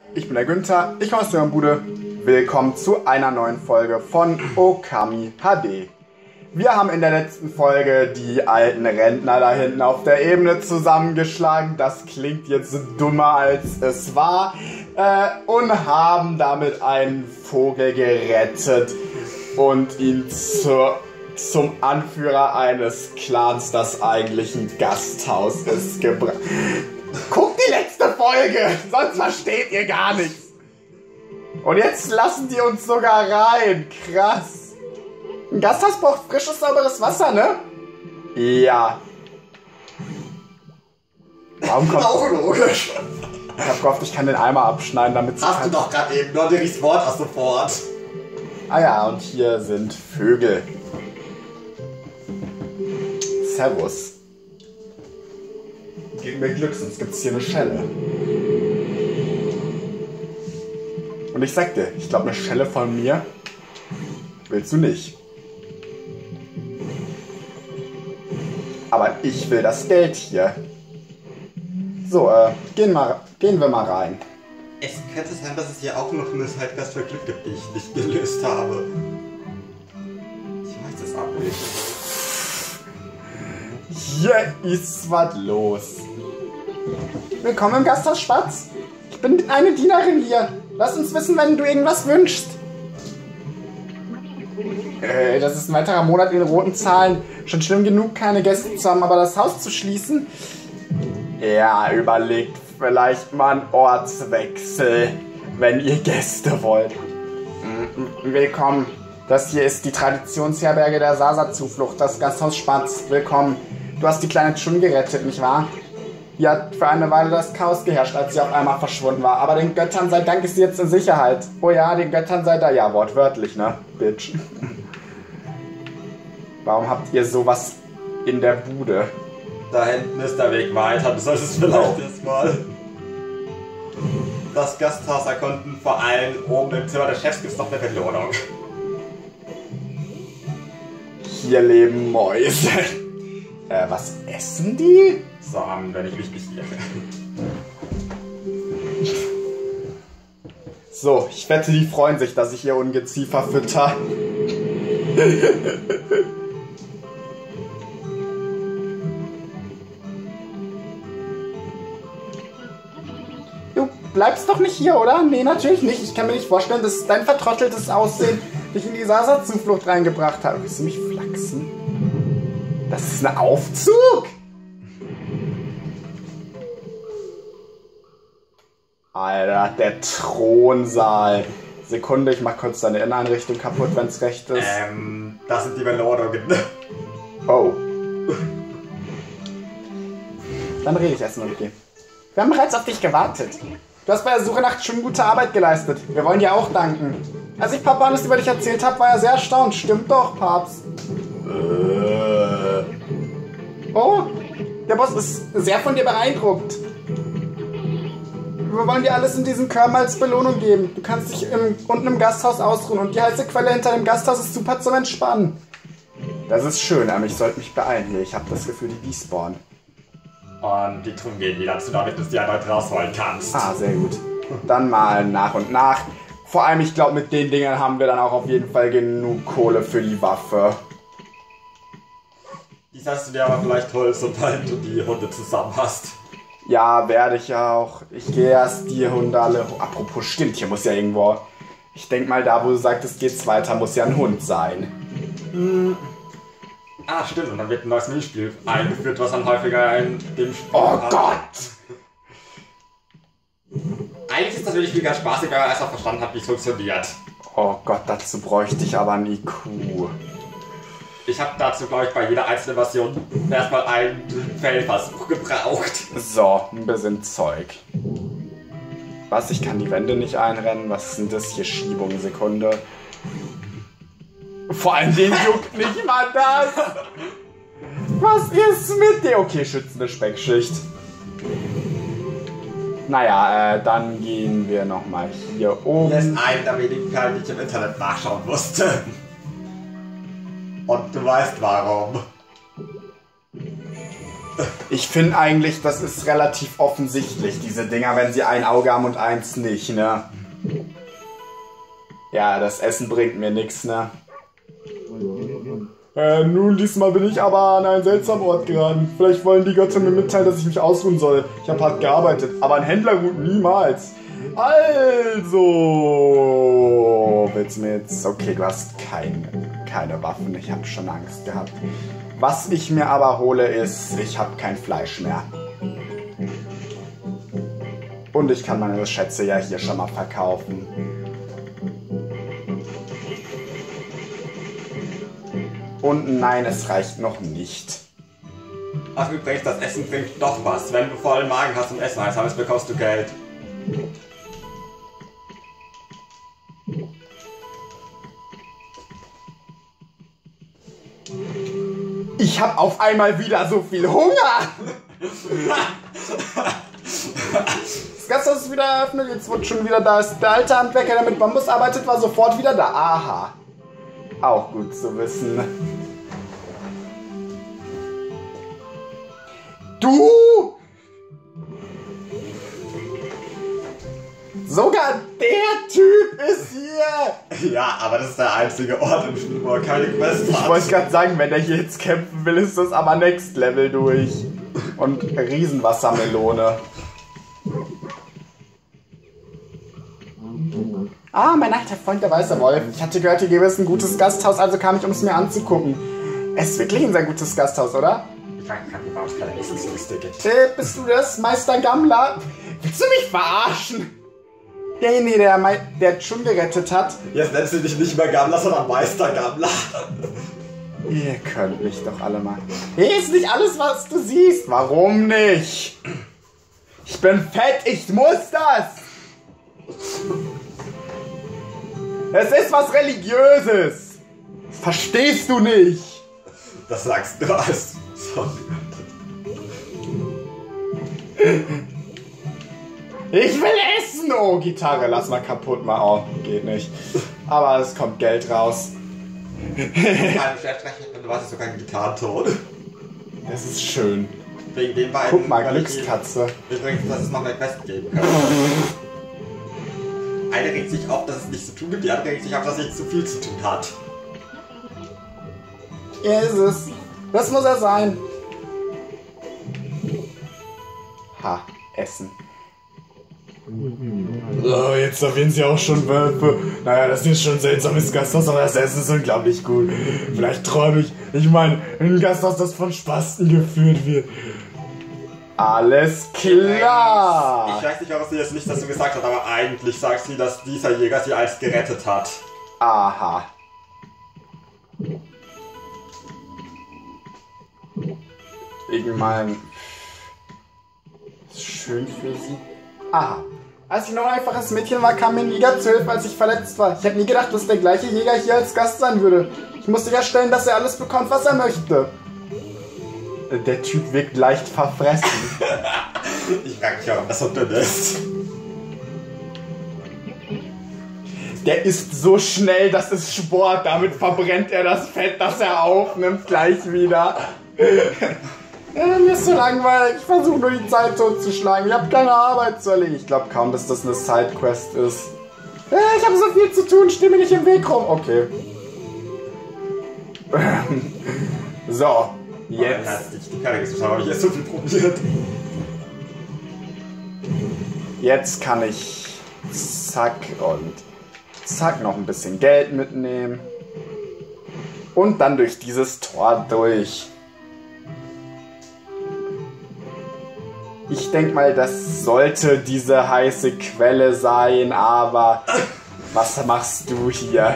ich bin der Günther, ich komme aus der Bude. Willkommen zu einer neuen Folge von Okami HD. Wir haben in der letzten Folge die alten Rentner da hinten auf der Ebene zusammengeschlagen. Das klingt jetzt dummer als es war. Und haben damit einen Vogel gerettet und ihn zum Anführer eines Clans, das eigentlich ein Gasthaus ist, gebracht. Guckt die letzte Folge, sonst versteht ihr gar nichts. Und jetzt lassen die uns sogar rein. Krass. Ein Gasthaus braucht frisches, sauberes Wasser, ne? Ja. Warum kommt... Auch logisch. Ich hab gehofft, ich kann den Eimer abschneiden, damit... Hast du doch gerade eben, nur das Wort aus sofort. Ah ja, und hier sind Vögel. Servus. Gib mir Glück, sonst gibt's hier eine Schelle. Und ich sag dir, ich glaube, eine Schelle von mir willst du nicht. Aber ich will das Geld hier. So, gehen wir mal rein. Es könnte sein, dass es hier auch noch eine Zeitgast für Glück gibt, die ich nicht gelöst habe. Ich weiß es auch nicht. Hier ist was los. Willkommen im Gasthaus Spatz. Ich bin eine Dienerin hier. Lass uns wissen, wenn du irgendwas wünschst. Das ist ein weiterer Monat in roten Zahlen. Schon schlimm genug, keine Gäste zu haben, aber das Haus zu schließen? Ja, überlegt vielleicht mal einen Ortswechsel, wenn ihr Gäste wollt. Willkommen. Das hier ist die Traditionsherberge der Sasa-Zuflucht, das Gasthaus Spatz. Willkommen. Du hast die kleine Chun gerettet, nicht wahr? Hier hat für eine Weile das Chaos geherrscht, als sie auf einmal verschwunden war. Aber den Göttern sei Dank ist sie jetzt in Sicherheit. Oh ja, den Göttern sei da. Ja, wortwörtlich, ne? Bitch. Warum habt ihr sowas in der Bude? Da hinten ist der Weg weiter, du solltest vielleicht erstmal das Gasthaus erkunden. Vor allem oben im Zimmer des Chefs gibt es noch eine Belohnung. Hier leben Mäuse. Was essen die? So, wenn ich mich nicht irre. So, ich wette, die freuen sich, dass ich ihr Ungeziefer fütter. Du bleibst doch nicht hier, oder? Nee, natürlich nicht. Ich kann mir nicht vorstellen, dass dein vertrotteltes Aussehen dich in die Sasa-Zuflucht reingebracht hat. Willst du mich flachsen? Das ist ein Aufzug! Alter, der Thronsaal. Sekunde, ich mach kurz deine Inneneinrichtung kaputt, wenn's recht ist. Das sind die Belohnungen. Oh. Dann rede ich erstmal mit dir. Wir haben bereits auf dich gewartet. Du hast bei der Suche nach schon gute Arbeit geleistet. Wir wollen dir auch danken. Als ich Papa alles über dich erzählt habe, war er sehr erstaunt. Stimmt doch, Papst. Oh, der Boss ist sehr von dir beeindruckt. Wir wollen dir alles in diesem Körper als Belohnung geben. Du kannst dich unten im Gasthaus ausruhen und die heiße Quelle hinter dem Gasthaus ist super zum Entspannen. Das ist schön, aber ich sollte mich beeilen hier. Ich habe das Gefühl, die despawnen. Und die Truhen gehen wieder zu, damit du sie erneut rausholen kannst. Ah, sehr gut. Dann mal nach und nach. Vor allem, ich glaube, mit den Dingern haben wir dann auch auf jeden Fall genug Kohle für die Waffe. Dies hast du dir aber vielleicht toll, sobald du die Hunde zusammen hast. Ja, werde ich ja auch. Ich gehe erst die Hunde alle... Apropos, stimmt, hier muss ja irgendwo... Ich denke mal, da wo du sagtest, geht's weiter, muss ja ein Hund sein. Ah, stimmt. Und dann wird ein neues Minispiel eingeführt, was dann häufiger in dem Spiel hat. Gott! Eigentlich ist das Minispiel ganz spaßig, wenn man erst mal verstanden hat, wie es funktioniert. Oh Gott, dazu bräuchte ich aber ein IQ. Ich habe dazu, glaube ich, bei jeder einzelnen Version erstmal einen Feldversuch gebraucht. So, ein bisschen Zeug. Was? Ich kann die Wände nicht einrennen? Was sind das hier? Schiebung, Sekunde. Vor allem den juckt nicht mal das. Was ist mit dir? Okay, schützende Speckschicht. Naja, dann gehen wir nochmal hier oben. Hier ist eine der wenigen Fälle, die ich im Internet nachschauen musste. Und du weißt warum. Ich finde eigentlich, das ist relativ offensichtlich, diese Dinger, wenn sie ein Auge haben und eins nicht, ne? Ja, das Essen bringt mir nichts, ne? Nun, diesmal bin ich aber an einen seltsamen Ort geraten. Vielleicht wollen die Götter mir mitteilen, dass ich mich ausruhen soll. Ich habe hart gearbeitet, aber ein Händler ruht niemals. Also, willst du mir jetzt... Okay, du hast keine Waffen. Ich habe schon Angst gehabt. Was ich mir aber hole, ist, ich habe kein Fleisch mehr. Und ich kann meine Schätze ja hier schon mal verkaufen. Und nein, es reicht noch nicht. Ach übrigens, das Essen bringt doch was. Wenn du vollen Magen hast und Essen heißt, bekommst du Geld. Ich habe auf einmal wieder so viel Hunger! Das Gasthaus ist wieder eröffnet, jetzt wird schon wieder da. Der alte Handwerker, der mit Bambus arbeitet, war sofort wieder da. Aha. Auch gut zu wissen. Du! Sogar der Typ ist hier! Ja, aber das ist der einzige Ort im Spiel, wo er keine Quest hat. Ich wollte gerade sagen, wenn er hier jetzt kämpfen will, ist das aber Next Level durch. Und Riesenwassermelone. Ah, mein alter Freund, der weiße Wolf. Ich hatte gehört, hier gäbe es ein gutes Gasthaus, also kam ich, um es mir anzugucken. Es ist wirklich ein sehr gutes Gasthaus, oder? Ich kann die Baustelle nicht so lustig. Bist du das, Meister Gammler? Willst du mich verarschen? Derjenige, der schon gerettet hat. Jetzt nennst du dich nicht mehr Gammler, sondern Meister Gammler. Ihr könnt mich doch alle mal. Hier ist nicht alles, was du siehst. Warum nicht? Ich bin fett, ich muss das. Es ist was Religiöses. Verstehst du nicht? Das sagst du als... Ich will essen! Oh, Gitarre, lass mal kaputt machen. Oh, geht nicht. Aber es kommt Geld raus. Du warst sogar ein Gitarrenton. Das ist schön. Wegen den beiden... Guck mal, Glückskatze. Übrigens, dass es noch mehr Quest geben kann. Eine regt sich auf, dass es nichts zu tun gibt, die andere regt sich auf, dass es nicht zu viel zu tun hat. Hier ist es. Das muss er sein. Ha, Essen. So, jetzt erwähnen sie auch schon Wölfe. Naja, das ist schon ein seltsames Gasthaus, aber das Essen ist unglaublich gut. Vielleicht träume ich. Ich meine, ein Gasthaus, das von Spasten geführt wird. Alles klar! Ich weiß nicht, warum sie jetzt nicht dazu gesagt hat, aber eigentlich sagt sie, dass dieser Jäger sie als gerettet hat. Aha. Ich meine, schön für sie. Aha. Als ich noch ein einfaches Mädchen war, kam mir ein Jäger zu Hilfe, als ich verletzt war. Ich hätte nie gedacht, dass der gleiche Jäger hier als Gast sein würde. Ich muss sicherstellen, dass er alles bekommt, was er möchte. Der Typ wirkt leicht verfressen. Ich frage mich, warum das so dünn ist. Der isst so schnell, das ist Sport. Damit verbrennt er das Fett, das er aufnimmt, gleich wieder. Mir ist so langweilig. Ich versuche nur die Zeit totzuschlagen. Ich habe keine Arbeit zu erledigen. Ich glaube kaum, dass das eine Sidequest ist. Ich habe so viel zu tun. Steh mir nicht im Weg rum. Okay. So. Jetzt. Die Karte habe ich jetzt so viel probiert. Jetzt kann ich zack und zack noch ein bisschen Geld mitnehmen. Und dann durch dieses Tor durch. Ich denke mal, das sollte diese heiße Quelle sein, aber was machst du hier?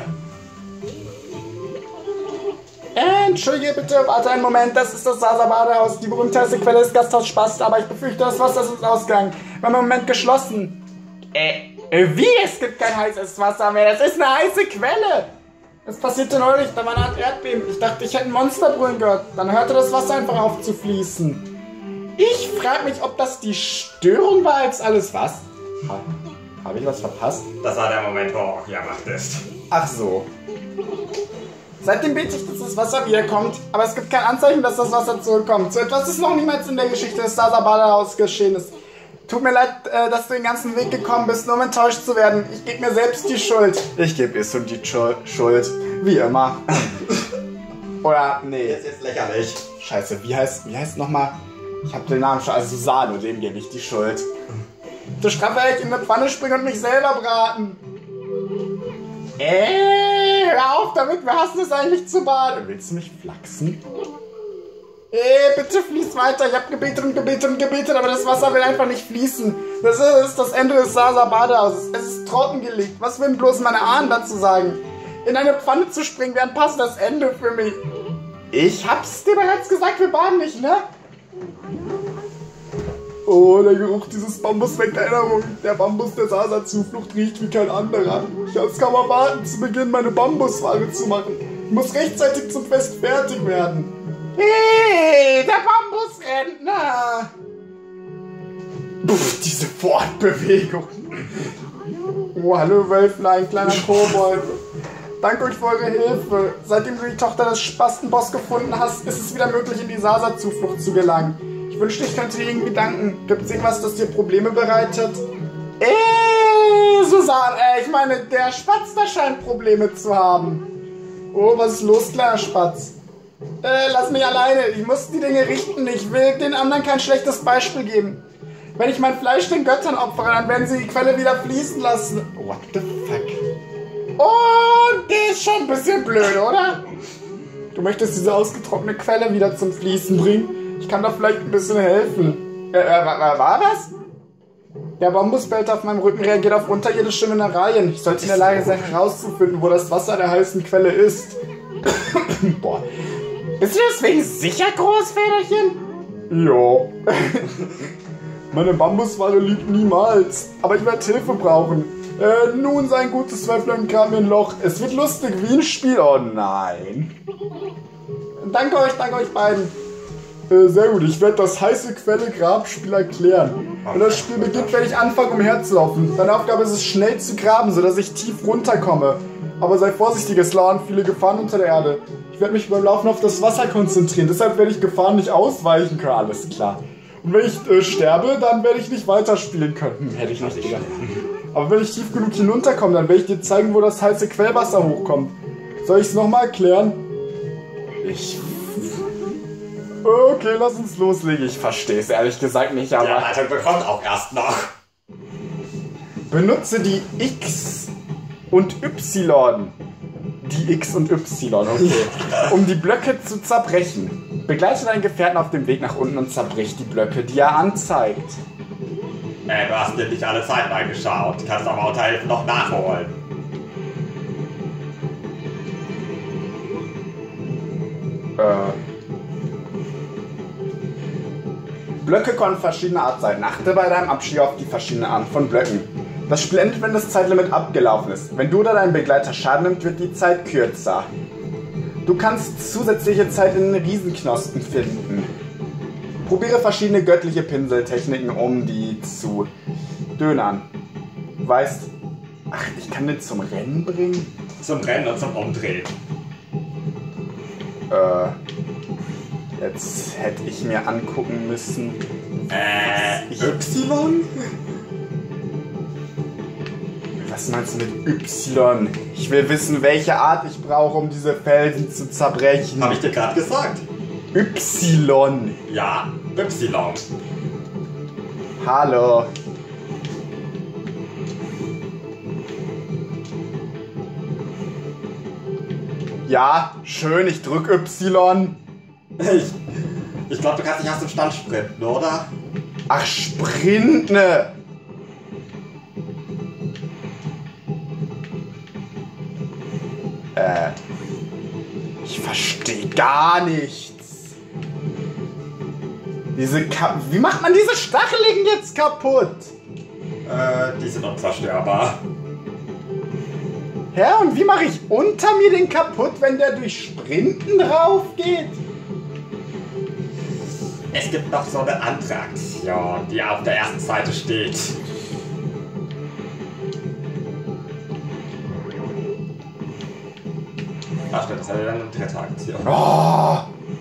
Entschuldige bitte, warte einen Moment, das ist das Sasa-Badehaus. Die berühmte heiße Quelle des Gasthaus Spast, aber ich befürchte, das Wasser ist ausgegangen. Wir haben im Moment geschlossen. Wie? Es gibt kein heißes Wasser mehr, das ist eine heiße Quelle. Das passierte neulich, da war eine Art Erdbeben. Ich dachte, ich hätte ein Monster brüllen gehört. Dann hörte das Wasser einfach auf zu fließen. Ich frage mich, ob das die Störung war, als alles was? Habe ich was verpasst? Das war der Moment, wo auch ja macht ist. Ach so. Seitdem bete ich, dass das Wasser wiederkommt, aber es gibt kein Anzeichen, dass das Wasser zurückkommt. So etwas ist noch niemals in der Geschichte des Sasa-Badehaus geschehen ist. Tut mir leid, dass du den ganzen Weg gekommen bist, nur um enttäuscht zu werden. Ich gebe mir selbst die Schuld. Ich gebe Issun die Schuld. Wie immer. Oder, nee. Das ist lächerlich. Scheiße, wie heißt nochmal? Ich hab den Namen schon. Also Susano, dem gebe ich die Schuld. Du Strafe, ich in eine Pfanne springen und mich selber braten. Hör auf damit, wir hassen es eigentlich zu baden. Willst du mich flachsen? Bitte fließ weiter. Ich hab gebetet und gebetet und gebetet, aber das Wasser will einfach nicht fließen. Das ist das Ende des Sasa-Badehauses. Es ist trockengelegt. Was würden bloß meine Ahnen dazu sagen? In eine Pfanne zu springen wäre ein passendes Ende für mich. Ich hab's dir bereits gesagt, wir baden nicht, ne? Oh, der Geruch dieses Bambus weckt Erinnerung. Der Bambus der Sasa-Zuflucht riecht wie kein anderer. Ich kann es kaum erwarten, zu Beginn meine Bambusware zu machen. Ich muss rechtzeitig zum Fest fertig werden. Hey, der Bambusrentner! Puff, diese Fortbewegung. Oh, hallo Wölflein, kleiner Kobold. Danke euch für eure Hilfe. Seitdem du die Tochter des Spastenboss gefunden hast, ist es wieder möglich, in die Sasa-Zuflucht zu gelangen. Ich wünschte, ich könnte dir irgendwie danken. Gibt es irgendwas, das dir Probleme bereitet? Susan, ich meine, der Spatz, da scheint Probleme zu haben. Oh, was ist los, kleiner Spatz? Lass mich alleine. Ich muss die Dinge richten. Ich will den anderen kein schlechtes Beispiel geben. Wenn ich mein Fleisch den Göttern opfere, dann werden sie die Quelle wieder fließen lassen. What the fuck? Oh, der ist schon ein bisschen blöd, oder? Du möchtest diese ausgetrocknete Quelle wieder zum Fließen bringen? Ich kann da vielleicht ein bisschen helfen. War das? Der Bambusbelt auf meinem Rücken reagiert auf unterirdische Mineralien. Ich sollte in der Lage sein, herauszufinden, wo das Wasser der heißen Quelle ist. Boah. Bist du deswegen sicher, Großfederchen? Ja. Meine Bambusware liegt niemals. Aber ich werde Hilfe brauchen. Nun sein gutes Wölflein kam mir ein Loch. Es wird lustig wie ein Spiel. Oh nein. Danke euch beiden. Sehr gut, ich werde das heiße Quelle-Grabspiel erklären. Wenn das Spiel beginnt, werde ich anfangen, umherzulaufen. Deine Aufgabe ist es, schnell zu graben, sodass ich tief runterkomme. Aber sei vorsichtig, es lauern viele Gefahren unter der Erde. Ich werde mich beim Laufen auf das Wasser konzentrieren, deshalb werde ich Gefahren nicht ausweichen können. Alles klar. Und wenn ich sterbe, dann werde ich nicht weiterspielen können. Hätte ich nicht gedacht. Aber wenn ich tief genug hinunterkomme, dann werde ich dir zeigen, wo das heiße Quellwasser hochkommt. Soll ich es nochmal erklären? Okay, lass uns loslegen. Ich verstehe es ehrlich gesagt nicht, aber... Der Leiter bekommt auch erst noch. Benutze die X und Y. Die X und Y, okay. Um die Blöcke zu zerbrechen. Begleite deinen Gefährten auf dem Weg nach unten und zerbrich die Blöcke, die er anzeigt. Du hast dir nicht alle Zeit reingeschaut. Kannst aber unter Hilfe noch nachholen. Blöcke können verschiedener Art sein. Achte bei deinem Abstieg auf die verschiedenen Arten von Blöcken. Das Spiel endet, wenn das Zeitlimit abgelaufen ist. Wenn du oder dein Begleiter Schaden nimmt, wird die Zeit kürzer. Du kannst zusätzliche Zeit in den Riesenknospen finden. Probiere verschiedene göttliche Pinseltechniken, um die zu dönern. Weißt, ach, ich kann den zum Rennen bringen? Zum Rennen und zum Umdrehen. Jetzt hätte ich mir angucken müssen. Y? Was meinst du mit Y? Ich will wissen, welche Art ich brauche, um diese Felsen zu zerbrechen. Habe ich dir gerade gesagt. Y. Ja, Y. Hallo. Ja, schön, ich drück Y. Ich glaube, du kannst nicht aus dem Stand sprinten, oder? Ach, sprinten! Ich verstehe gar nichts. Wie macht man diese Stacheligen jetzt kaputt? Die sind unzerstörbar. Hä, und wie mache ich unter mir den kaputt, wenn der durch Sprinten drauf geht? Es gibt noch so eine andere Aktion, die auf der ersten Seite steht. Ach stimmt, das hat ja dann eine dritte Aktion. Oh!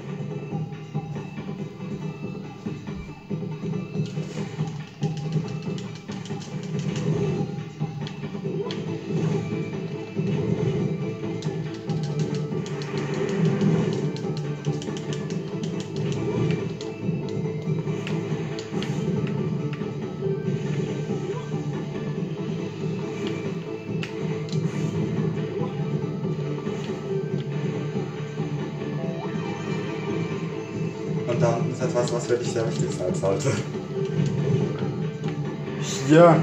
Und da unten ist etwas, was für dich sehr wichtig sein sollte. Hier.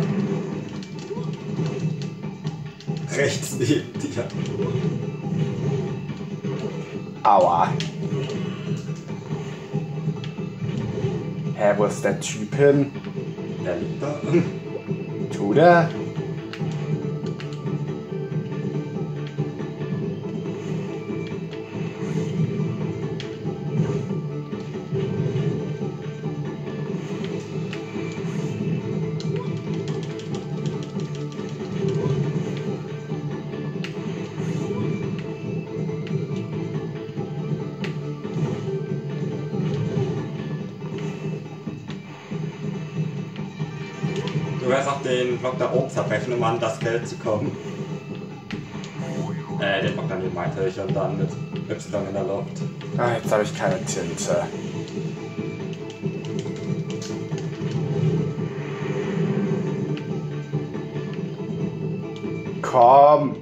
Rechts neben dir. Aua. Hä, wo ist der Typ hin? Der liegt da. Tut er? Du wirst auch den Block da oben zerbrechen, um an das Geld zu kommen. Den Block daneben meinte ich und dann mit Y in der Luft. Ah, jetzt habe ich keine Tinte. Komm.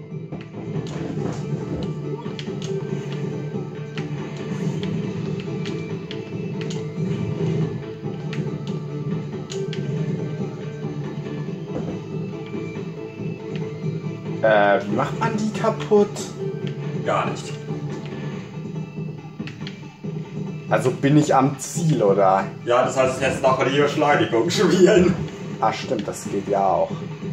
Wie macht man die kaputt? Gar nicht. Also bin ich am Ziel, oder? Ja, das heißt jetzt noch die Beschleunigung spielen. Ah, stimmt, das geht ja auch.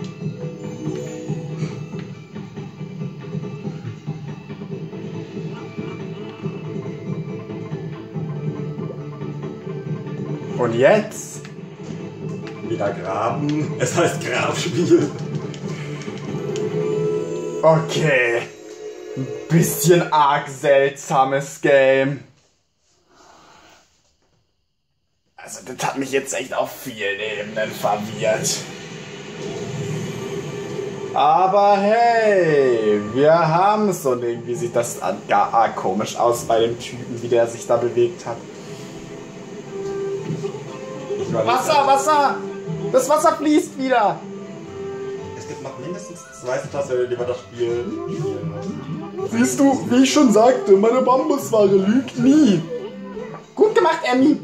Und jetzt? Wieder graben. Es heißt Grabspiel. Okay. Ein bisschen arg seltsames Game. Also das hat mich jetzt echt auf vielen Ebenen verwirrt. Aber hey, wir haben es und irgendwie sieht das gar arg komisch aus bei dem Typen, wie der sich da bewegt hat. Wasser, Wasser! Das Wasser fließt wieder! Es gibt noch mindestens 2 Situationen, die wir das Spiel spielen müssen. Siehst du, wie ich schon sagte, meine Bambusware lügt nie. Gut gemacht, Emmy.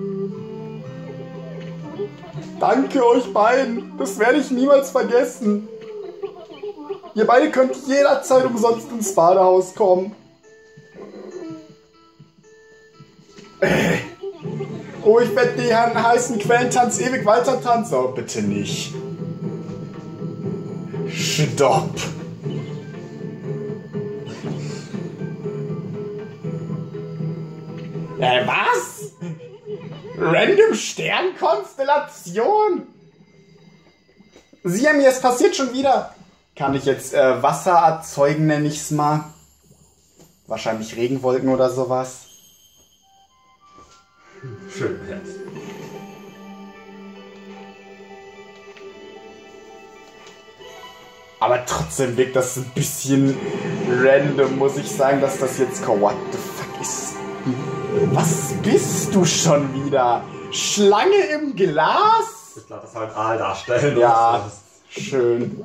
Danke euch beiden. Das werde ich niemals vergessen. Ihr beide könnt jederzeit umsonst ins Badehaus kommen. Oh, ich werde den heißen Quellentanz ewig weiter tanzen. Oh, bitte nicht. Stopp. Was? Random Sternkonstellation? Sieh mir, es passiert schon wieder. Kann ich jetzt Wasser erzeugen, nenne ich es mal. Wahrscheinlich Regenwolken oder sowas. Schön wär's. Aber trotzdem wirkt das ein bisschen random, muss ich sagen, dass das jetzt kommt. What the fuck ist... Was bist du schon wieder? Schlange im Glas? Ich glaube, das soll ein Aal darstellen. Ja, schön.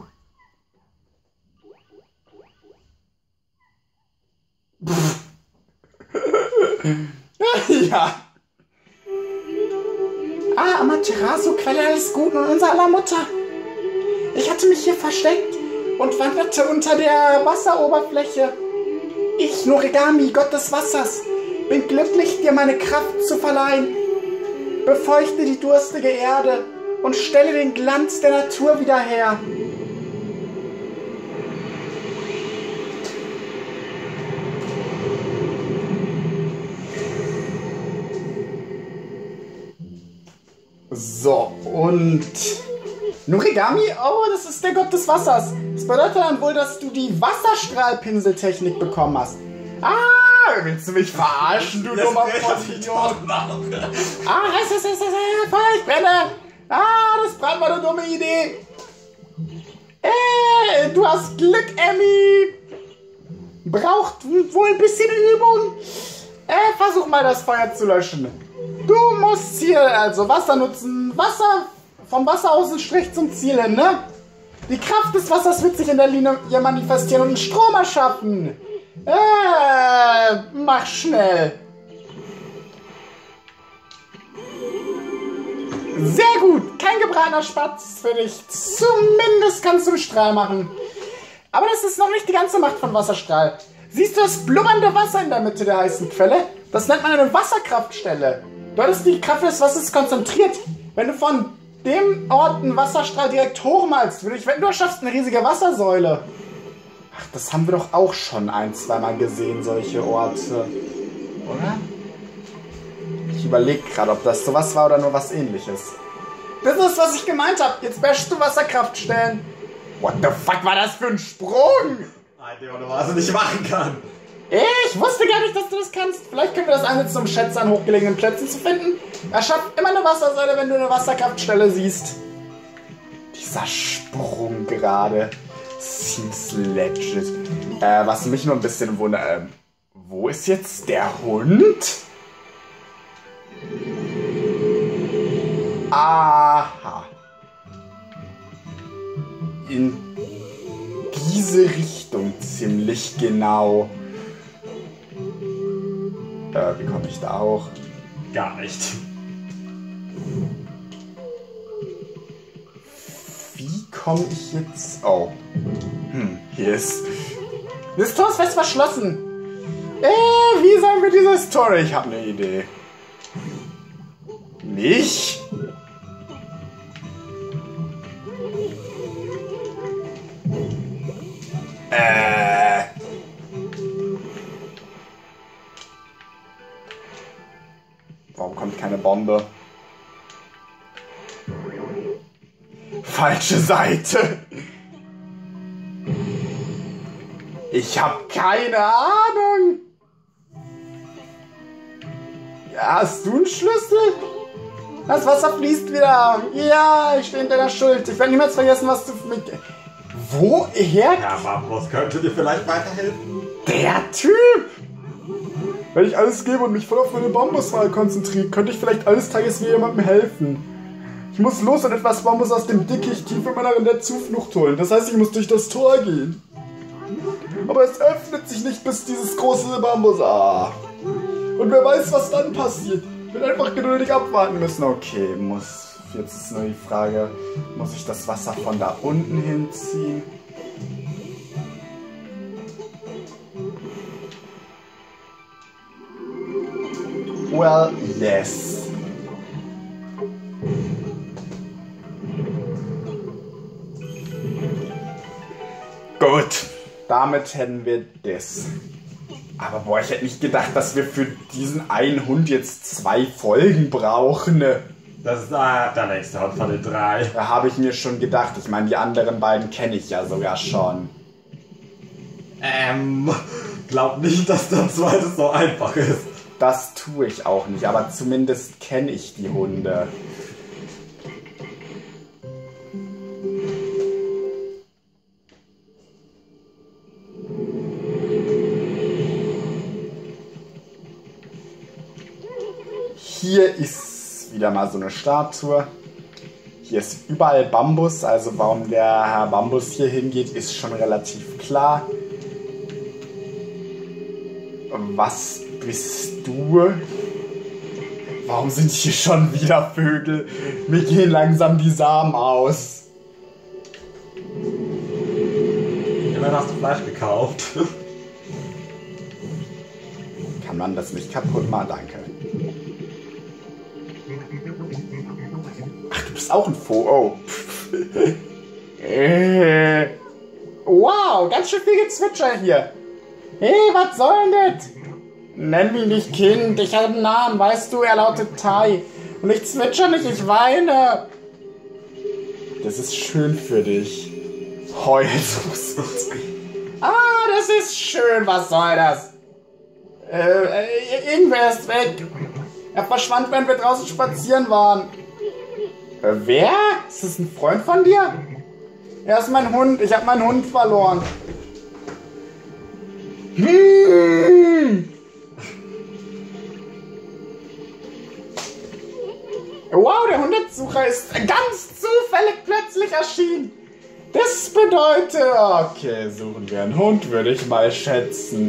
Ja. Ah, Amaterasu, Quelle alles Guten und unser aller Mutter. Ich hatte mich hier versteckt und wanderte unter der Wasseroberfläche. Ich, Norigami, Gott des Wassers, bin glücklich, dir meine Kraft zu verleihen. Befeuchte die durstige Erde und stelle den Glanz der Natur wieder her. So, und... Norigami? Oh, das ist der Gott des Wassers. Das bedeutet dann wohl, dass du die Wasserstrahlpinseltechnik bekommen hast. Ah, willst du mich verarschen, du dummer Vollidiot? Ich brenne. Das war eine dumme Idee. Du hast Glück, Emmy. Braucht wohl ein bisschen Übung. Versuch mal das Feuer zu löschen. Du musst hier also Wasser nutzen. Vom Wasser aus ein Strich zum Ziel hin, ne? Die Kraft des Wassers wird sich in der Linie manifestieren und einen Strom erschaffen. Mach schnell. Sehr gut. Kein gebratener Spatz für dich. Zumindest kannst du einen Strahl machen. Aber das ist noch nicht die ganze Macht von Wasserstrahl. Siehst du das blubbernde Wasser in der Mitte der heißen Quelle? Das nennt man eine Wasserkraftstelle. Dort ist die Kraft des Wassers konzentriert. Wenn du von dem Ort einen Wasserstrahl direkt hochmalst, würde ich wetten, du erschaffst eine riesige Wassersäule. Ach, das haben wir doch auch schon ein-, zweimal gesehen, solche Orte. Oder? Ich überlege gerade, ob das sowas war oder nur was Ähnliches. Das ist, was ich gemeint habe. Jetzt bashst du Wasserkraftstellen. What the fuck war das für ein Sprung? Alter, oder was er nicht machen kann. Ich wusste gar nicht, dass du das kannst. Vielleicht können wir das einsetzen, um Schätze an hochgelegenen Plätzen zu finden. Erschafft immer eine Wassersäule, wenn du eine Wasserkraftstelle siehst. Dieser Sprung gerade. Seems legit. Was mich nur ein bisschen wundert. Wo ist jetzt der Hund? Aha. In diese Richtung ziemlich genau. Wie komme ich da auch? Gar nicht. Wie komme ich jetzt... Oh. Hier ist... Das Tor ist fest verschlossen. Wie sollen wir dieses Tor... Ich habe eine Idee. Nicht? Warum kommt keine Bombe? Falsche Seite. Ich habe keine Ahnung. Ja, hast du einen Schlüssel? Das Wasser fließt wieder. Ja, ich stehe in deiner Schuld. Ich werde niemals vergessen, was du für mich... Woher? Ja, Bambus, könnte dir vielleicht weiterhelfen? Der Typ! Wenn ich alles gebe und mich voll auf meine Bambuswahl konzentriere, könnte ich vielleicht eines Tages wieder jemandem helfen. Ich muss los und etwas Bambus aus dem Dickicht tief in der Zuflucht holen. Das heißt, ich muss durch das Tor gehen. Aber es öffnet sich nicht, bis dieses große Bambus... Und wer weiß, was dann passiert. Ich will einfach geduldig abwarten müssen. Okay, jetzt ist nur die Frage, muss ich das Wasser von da unten hinziehen? Well, yes. Gut, damit hätten wir das. Aber boah, ich hätte nicht gedacht, dass wir für diesen einen Hund jetzt 2 Folgen brauchen. Das ist der nächste Hund von den 3. Da habe ich mir schon gedacht. Ich meine, die anderen beiden kenne ich ja sogar schon. Glaub nicht, dass der zweite so einfach ist. Das tue ich auch nicht, aber zumindest kenne ich die Hunde. Hier ist wieder mal so eine Statue. Hier ist überall Bambus, also warum der Herr Bambus hier hingeht, ist schon relativ klar. Was bist du? Warum sind hier schon wieder Vögel? Mir gehen langsam die Samen aus. Immerhin hast du Fleisch gekauft. Kann man das nicht kaputt machen? Danke. Ach, du bist auch ein Vogel. Oh. Wow, ganz schön viel Gezwitscher hier. Hey, was soll denn das? Nenn mich nicht Kind, ich habe einen Namen, weißt du, er lautet Tai. Und ich zwitscher nicht, ich weine. Das ist schön für dich. Heul. Das ist schön, was soll das? Irgendwer ist weg. Er verschwand, während wir draußen spazieren waren. Wer? Ist das ein Freund von dir? Er ist mein Hund. Ich habe meinen Hund verloren. Wow, der Hundesucher ist ganz zufällig plötzlich erschienen. Das bedeutet... Okay, suchen wir einen Hund, würde ich mal schätzen.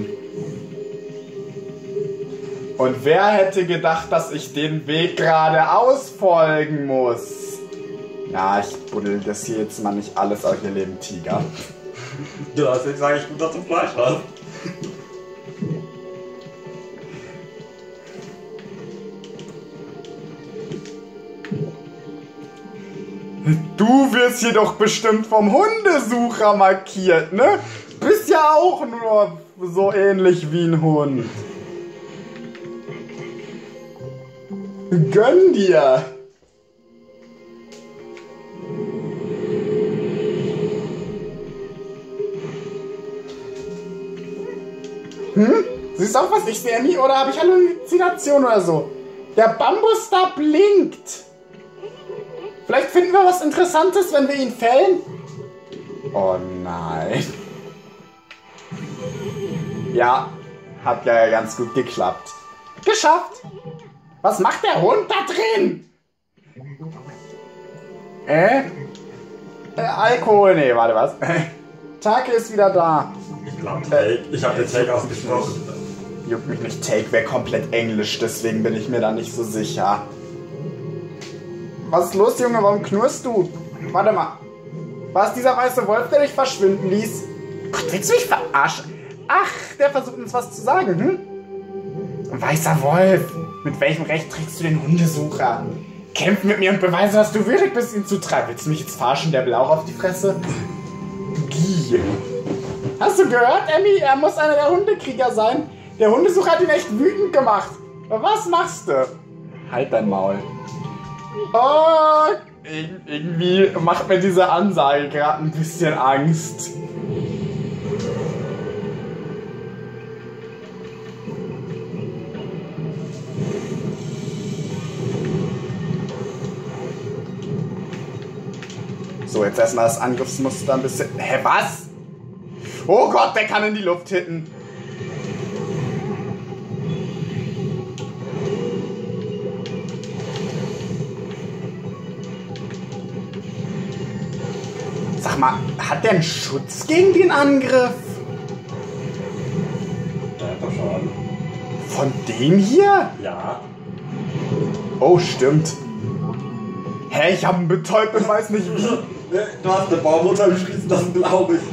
Und wer hätte gedacht, dass ich den Weg geradeaus folgen muss? Ja, ich buddel das hier jetzt mal nicht alles, aber hier leben Tiger. Ja, deswegen sage ich gut, dass du Fleisch hast. Du wirst hier doch bestimmt vom Hundesucher markiert, ne? Bist ja auch nur so ähnlich wie ein Hund. Gönn dir! Siehst du auch, was ich sehe, nie? Oder habe ich Halluzination oder so? Der Bambus da blinkt! Vielleicht finden wir was Interessantes, wenn wir ihn fällen? Oh nein. Ja, hat ja ganz gut geklappt. Geschafft! Was macht der Hund da drin? Alkohol? Nee, warte, was? Take ist wieder da. Ich glaube, Take. Ich habe den Take ausgesprochen. Juckt mich nicht, Take wäre komplett englisch, deswegen bin ich mir da nicht so sicher. Was ist los, Junge? Warum knurrst du? Warte mal. War es dieser weiße Wolf, der dich verschwinden ließ? Gott, willst du mich verarschen? Ach, der versucht uns was zu sagen, hm? Weißer Wolf, mit welchem Recht trägst du den Hundesucher? Kämpf mit mir und beweise, dass du würdig bist, ihn zu treiben. Willst du mich jetzt verarschen, der Blauch auf die Fresse? Gie. Hast du gehört, Emmy? Er muss einer der Hundekrieger sein. Der Hundesucher hat ihn echt wütend gemacht. Was machst du? Halt dein Maul. Oh, irgendwie macht mir diese Ansage gerade ein bisschen Angst. So, jetzt erstmal das Angriffsmuster ein bisschen... Hä, was? Oh Gott, der kann in die Luft hitten. Sag mal, hat der einen Schutz gegen den Angriff? Ja, doch schon. Von dem hier? Ja. Oh, stimmt. Hä, ich hab einen betäubt, weiß nicht wie. Du hast eine Baumutter geschließen lassen, glaube ich.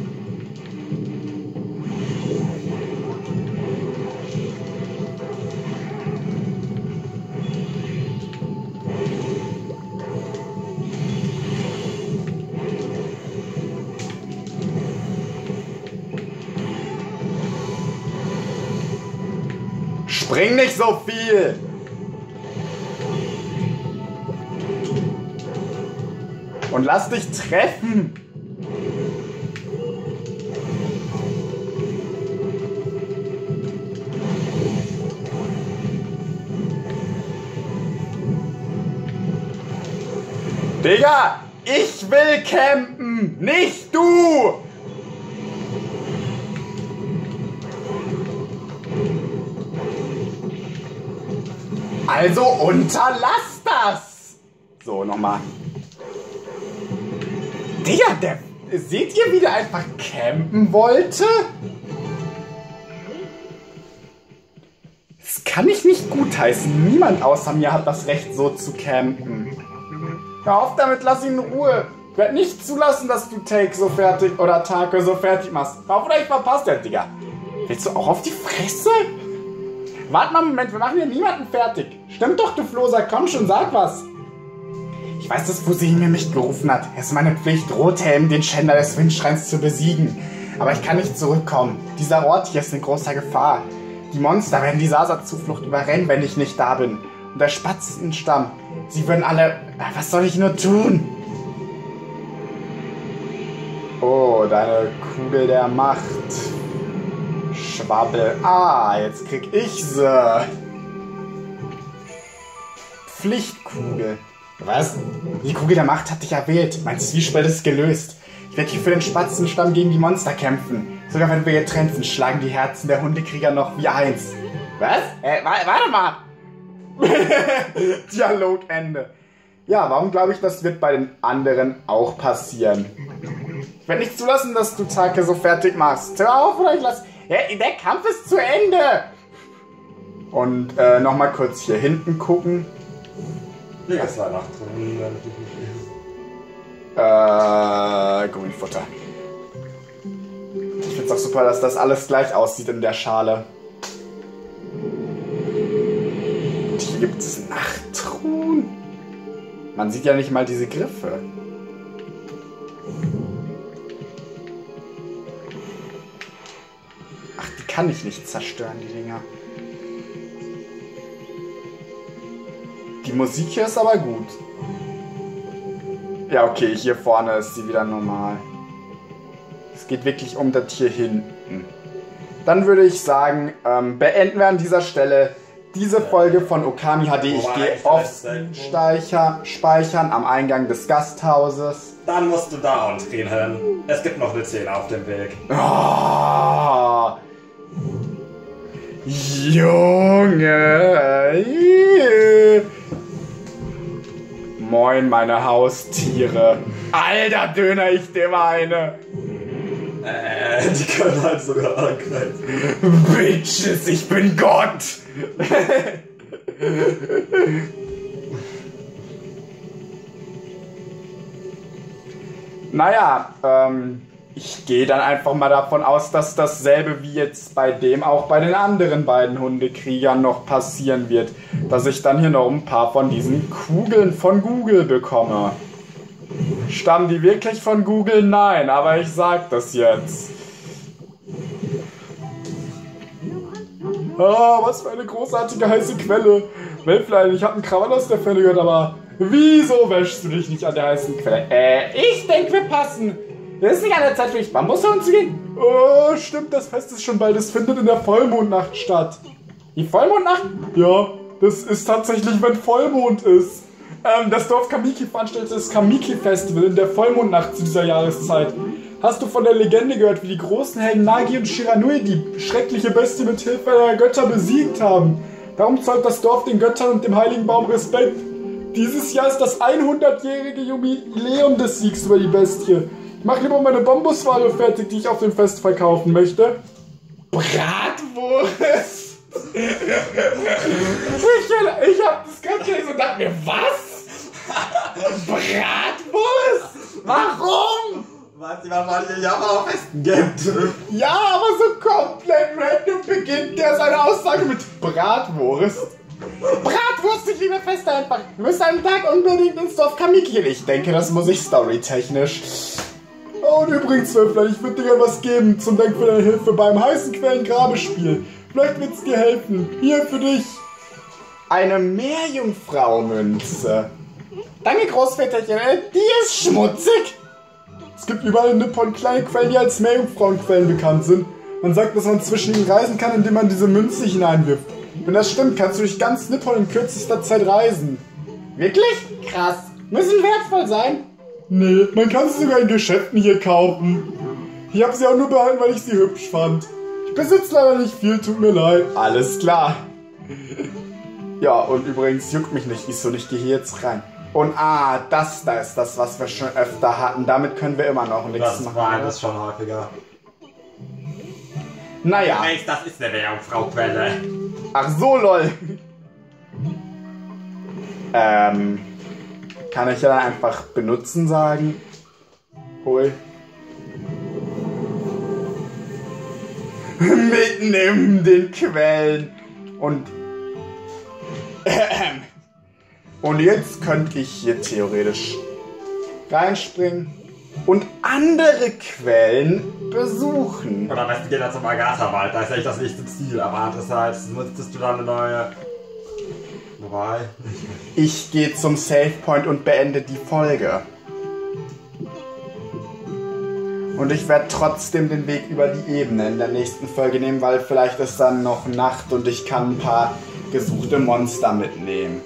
Spring nicht so viel! Und lass dich treffen! Digga! Ich will campen! Nicht du! Also unterlass das! So, nochmal. Digga, seht ihr, wie der einfach campen wollte? Das kann ich nicht gutheißen. Niemand außer mir hat das Recht, so zu campen. Hör auf damit, lass ihn in Ruhe. Ich werde nicht zulassen, dass du Take so fertig oder Take so fertig machst. Hör auf, oder ich verpasse dir, Digga. Willst du auch auf die Fresse? Warte mal einen Moment, wir machen hier niemanden fertig. Stimmt doch, du Floser, komm schon, sag was. Ich weiß, dass Fusin mir nicht gerufen hat. Es ist meine Pflicht, Rothelm, den Schänder des Windschreins, zu besiegen. Aber ich kann nicht zurückkommen. Dieser Ort hier ist in großer Gefahr. Die Monster werden die Sasa-Zuflucht überrennen, wenn ich nicht da bin. Und der Spatzenstamm. Sie würden alle... Was soll ich nur tun? Oh, deine Kugel der Macht. Schwabbel. Ah, jetzt krieg ich sie. Pflichtkugel. Was? Die Kugel der Macht hat dich erwählt. Mein Zwiespalt ist gelöst. Ich werde hier für den Spatzenstamm gegen die Monster kämpfen. Sogar wenn wir getrennt sind, schlagen die Herzen der Hundekrieger noch wie eins. Was? Warte mal. Dialogende. Ja, warum glaube ich, das wird bei den anderen auch passieren? Ich werde nicht zulassen, dass du Take so fertig machst. Hör auf oder ich lass... Ja, der Kampf ist zu Ende. Und nochmal kurz hier hinten gucken. Ja, es war Nacht drin. Grünfutter. Ich find's auch super, dass das alles gleich aussieht in der Schale. Und hier gibt's Nachtruhen. Man sieht ja nicht mal diese Griffe. Ach, die kann ich nicht zerstören, die Dinger. Die Musik hier ist aber gut. Ja, okay, hier vorne ist sie wieder normal. Es geht wirklich um das hier hinten. Dann würde ich sagen, beenden wir an dieser Stelle diese Folge von Okami HD. Ich gehe auf Speichern am Eingang des Gasthauses. Dann musst du da und drehen hin. Es gibt noch eine 10 auf dem Weg. Oh, Junge. Moin, meine Haustiere. Alter, Döner ich dem eine. Die können halt sogar angreifen. Bitches, ich bin Gott. Naja, ich gehe dann einfach mal davon aus, dass dasselbe wie jetzt bei dem auch bei den anderen beiden Hundekriegern noch passieren wird. Dass ich dann hier noch ein paar von diesen Kugeln von Google bekomme. Stammen die wirklich von Google? Nein, aber ich sag das jetzt. Ah, was für eine großartige heiße Quelle. Wölflein, ich hab einen Krawall aus der Felle gehört, aber wieso wäschst du dich nicht an der heißen Quelle? Ich denke, wir passen. Es ist nicht an der Zeit für dich, Bambus zu gehen. Oh, stimmt, das Fest ist schon bald. Es findet in der Vollmondnacht statt. Die Vollmondnacht? Ja, das ist tatsächlich, wenn Vollmond ist. Das Dorf Kamiki veranstaltet das Kamiki-Festival in der Vollmondnacht zu dieser Jahreszeit. Hast du von der Legende gehört, wie die großen Helden Nagi und Shiranui die schreckliche Bestie mit Hilfe der Götter besiegt haben? Darum zollt das Dorf den Göttern und dem heiligen Baum Respekt. Dieses Jahr ist das 100-jährige Jubiläum des Siegs über die Bestie. Ich mach lieber meine Bambuswale fertig, die ich auf dem Fest verkaufen möchte. Bratwurst! Ich hab das gerade gelesen und dachte mir, was? Bratwurst? Warum? Weiß nicht, was ihr Jammerfesten gibt. Ja, aber so komplett random beginnt der seine Aussage mit Bratwurst. Bratwurst, ich liebe Feste einfach. Wir müssen einen Tag unbedingt ins Dorf Kamiki. Ich denke, das muss ich storytechnisch. Oh, und übrigens, Wölflein, ich würde dir gerne was geben zum Dank für deine Hilfe beim heißen Quellen-Grabespiel. Vielleicht wird es dir helfen. Hier für dich. Eine Meerjungfrau-Münze. Danke, Großväterchen. Die ist schmutzig. Es gibt überall in Nippon kleine Quellen, die als Meerjungfrauenquellen bekannt sind. Man sagt, dass man zwischen ihnen reisen kann, indem man diese Münze hineinwirft. Wenn das stimmt, kannst du durch ganz Nippon in kürzester Zeit reisen. Wirklich? Krass. Müssen wertvoll sein? Nee, man kann sie sogar in Geschäften hier kaufen. Ich habe sie auch nur behalten, weil ich sie hübsch fand. Ich besitze leider nicht viel, tut mir leid. Alles klar. Ja, und übrigens juckt mich nicht, ich gehe hier jetzt rein. Und das da ist das, was wir schon öfter hatten. Damit können wir immer noch nichts machen. Das war das schon häufiger. Naja. Das ist eine Meerjungfrau-Quelle. Ach so, lol. Kann ich ja dann einfach benutzen sagen? Hol. Mitten in den Quellen. Und jetzt könnte ich hier theoretisch reinspringen und andere Quellen besuchen. Oder weißt du, geh da zum Agatha-Wald, da ist echt das nächste Ziel, aber andererseits müsstest du dann eine neue... Wobei... Ich gehe zum Save Point und beende die Folge. Und ich werde trotzdem den Weg über die Ebene in der nächsten Folge nehmen, weil vielleicht ist dann noch Nacht und ich kann ein paar gesuchte Monster mitnehmen.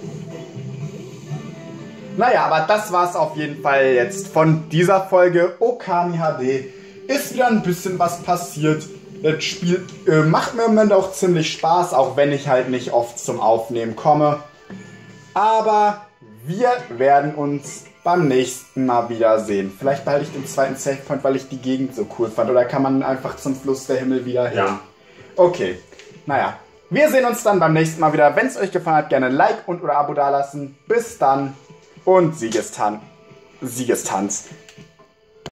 Naja, aber das war's auf jeden Fall jetzt von dieser Folge Okami HD. Ist wieder ein bisschen was passiert. Das Spiel macht mir im Moment auch ziemlich Spaß, auch wenn ich halt nicht oft zum Aufnehmen komme. Aber wir werden uns beim nächsten Mal wiedersehen. Vielleicht behalte ich den zweiten Savepoint, weil ich die Gegend so cool fand. Oder kann man einfach zum Fluss der Himmel wieder hin? Ja. Okay, naja. Wir sehen uns dann beim nächsten Mal wieder. Wenn es euch gefallen hat, gerne ein Like und oder Abo dalassen. Bis dann und Siegestanz.